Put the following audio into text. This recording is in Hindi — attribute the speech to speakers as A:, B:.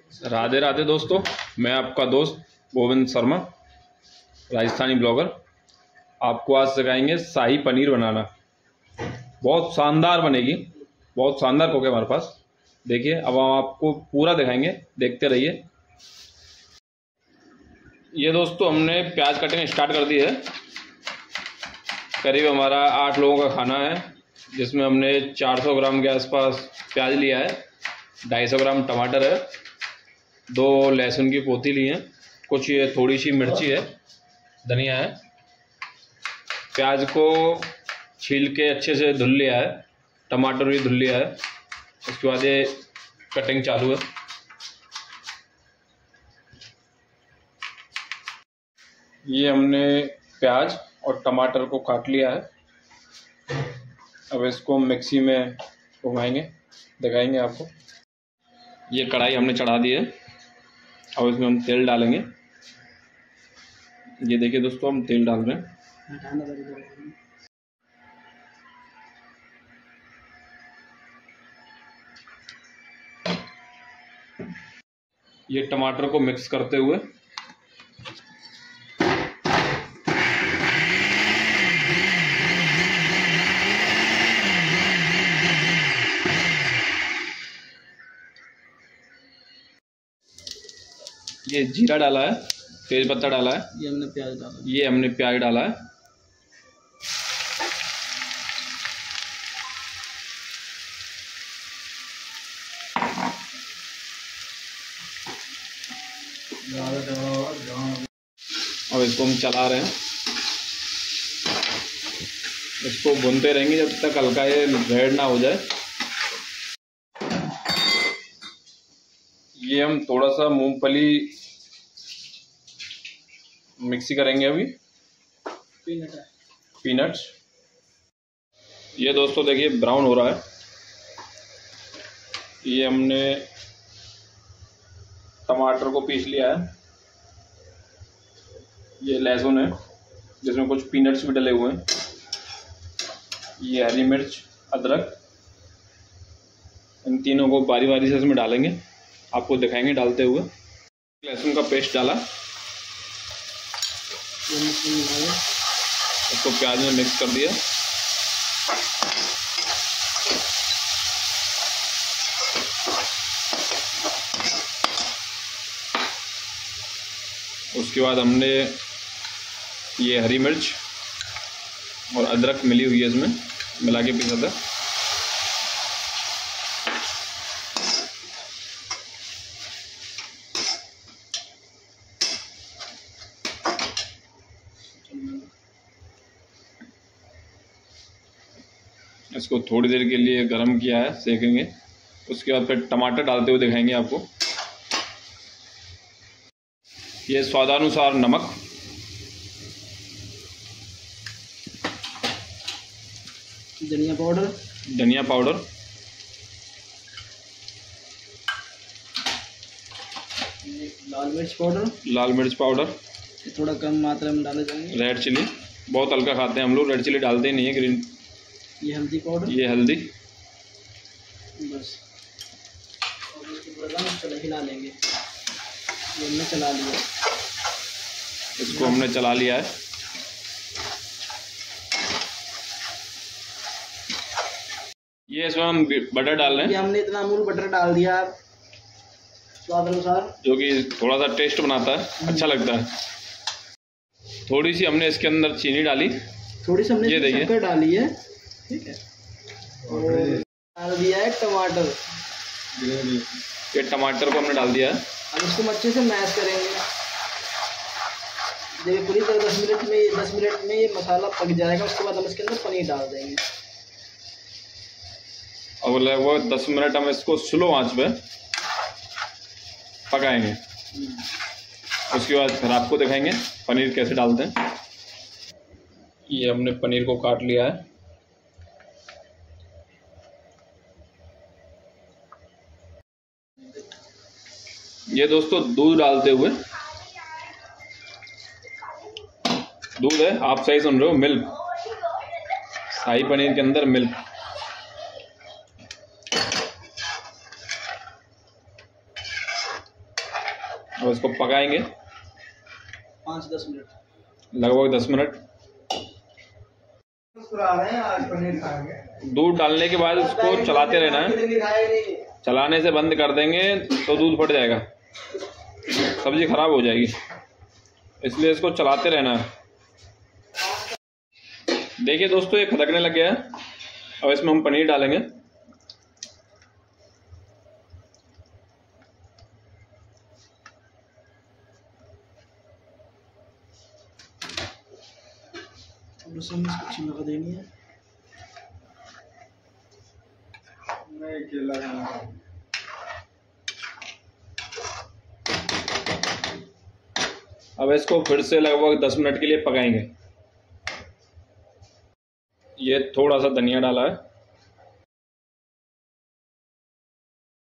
A: राधे राधे दोस्तों, मैं आपका दोस्त गोविंद शर्मा, राजस्थानी ब्लॉगर। आपको आज सिखाएंगे शाही पनीर बनाना। बहुत शानदार बनेगी, बहुत शानदार कुक है हमारे पास। देखिए, अब हम आपको पूरा दिखाएंगे, देखते रहिए। ये दोस्तों हमने प्याज कटिंग स्टार्ट कर दी है। करीब हमारा 8 लोगों का खाना है, जिसमें हमने 400 ग्राम के आसपास प्याज लिया है, 250 ग्राम टमाटर है, 2 लहसुन की पोती ली है, कुछ ये थोड़ी सी मिर्ची है, धनिया है। प्याज को छील के अच्छे से धुल लिया है, टमाटर भी धुल लिया है। उसके बाद ये कटिंग चालू है। ये हमने प्याज और टमाटर को काट लिया है। अब इसको मिक्सी में घुमाएंगे, दिखाएंगे आपको। ये कढ़ाई हमने चढ़ा दी है। अब इसमें हम तेल डालेंगे। ये देखिए दोस्तों, हम तेल डाल रहे हैं। ये टमाटर को मिक्स करते हुए ये जीरा डाला है, तेज पत्ता डाला है, ये हमने प्याज डाला है। और इसको हम चला रहे हैं। इसको भूनते रहेंगे जब तक हल्का ये रेड ना हो जाए। ये हम थोड़ा सा मूंगफली मिक्सी करेंगे अभी, पीनट्स। ये दोस्तों देखिए ब्राउन हो रहा है। ये हमने टमाटर को पीस लिया है। ये लहसुन है, जिसमें कुछ पीनट्स भी डले हुए हैं। ये हरी मिर्च, अदरक, इन तीनों को बारी बारी से इसमें डालेंगे, आपको दिखाएंगे डालते हुए। लहसुन का पेस्ट डाला, इसको प्याज में मिक्स कर दिया। उसके बाद हमने ये हरी मिर्च और अदरक मिली हुई है, इसमें मिला के पीसा था। इसको थोड़ी देर के लिए गरम किया है, सेकेंगे। उसके बाद फिर टमाटर डालते हुए दिखाएंगे आपको। ये स्वादानुसार नमक, धनिया पाउडर, लाल मिर्च पाउडर,
B: थोड़ा कम मात्रा में डाले जाएंगे।
A: रेड चिली, बहुत हल्का खाते हैं हम लोग, रेड चिली डालते ही नहीं है। ग्रीन,
B: ये हल्दी पाउडर,
A: ये हल्दी,
B: बस। और इसको थोड़ा हिला लेंगे। ये हमने चला लिया,
A: इसको हमने चला लिया है। ये इसमें हम बटर डाल रहे हैं।
B: ये हमने इतना अमूल बटर डाल दिया स्वाद अनुसार, जो कि
A: थोड़ा सा टेस्ट बनाता है, अच्छा लगता है। थोड़ी सी हमने इसके अंदर चीनी डाली,
B: थोड़ी सी हमने
A: ये
B: शक्कर डाली है, ठीक है। और डाल दिया है टमाटर,
A: ये टमाटर को हमने डाल दिया है।
B: अब इसको हम अच्छे से मैश करेंगे। देखिए पूरी तरह 10 मिनट में ये मसाला पक जाएगा। उसके बाद हम इसके अंदर पनीर डाल देंगे।
A: अब लगभग 10 मिनट हम इसको स्लो आंच पे पकाएंगे। उसके बाद फिर आपको दिखाएंगे पनीर कैसे डालते हैं। ये हमने पनीर को काट लिया है। ये दोस्तों दूध डालते हुए, दूध है, आप सही सुन रहे हो, मिल्क, शाही पनीर के अंदर मिल्क। अब इसको पकाएंगे
B: 5-10 मिनट,
A: लगभग 10 मिनट। दूध डालने के बाद इसको चलाते रहना है, चलाने से बंद कर देंगे तो दूध फट जाएगा, सब्जी खराब हो जाएगी, इसलिए इसको चलाते रहना है। देखिए दोस्तों ये खदकने लग गया है। अब इसमें हम पनीर डालेंगे।
B: लगा देनी है।
A: अब इसको फिर से लगभग 10 मिनट के लिए पकाएंगे। ये थोड़ा सा धनिया डाला है।